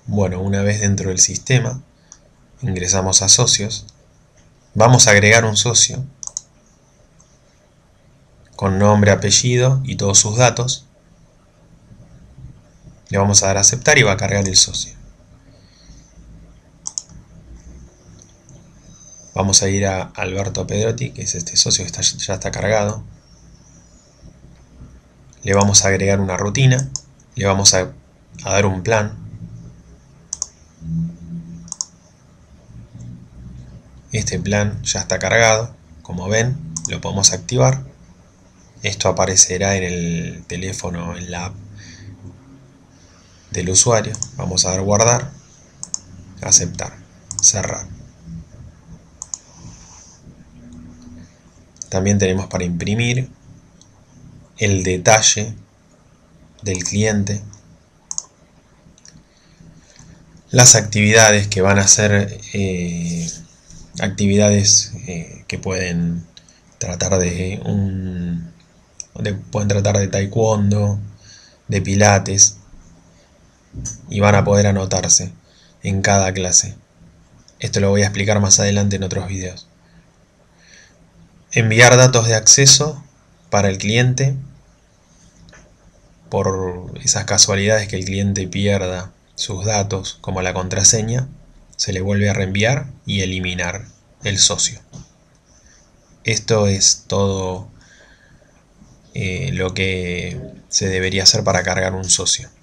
Bueno, una vez dentro del sistema, ingresamos a socios, vamos a agregar un socio con nombre, apellido y todos sus datos. Le vamos a dar a aceptar y va a cargar el socio. Vamos a ir a Alberto Pedrotti, que es este socio que ya está cargado. Le vamos a agregar una rutina, le vamos a dar un plan. Este plan ya está cargado, como ven, lo podemos activar. Esto aparecerá en el teléfono, en la app del usuario. Vamos a dar guardar, aceptar, cerrar. También tenemos para imprimir el detalle del cliente, las actividades que van a ser actividades que pueden tratar pueden tratar de taekwondo, de pilates, y van a poder anotarse en cada clase. Esto lo voy a explicar más adelante en otros videos. Enviar datos de acceso para el cliente. Por esas casualidades que el cliente pierda sus datos, como la contraseña, se le vuelve a reenviar y eliminar el socio. Esto es todo lo que se debería hacer para cargar un socio.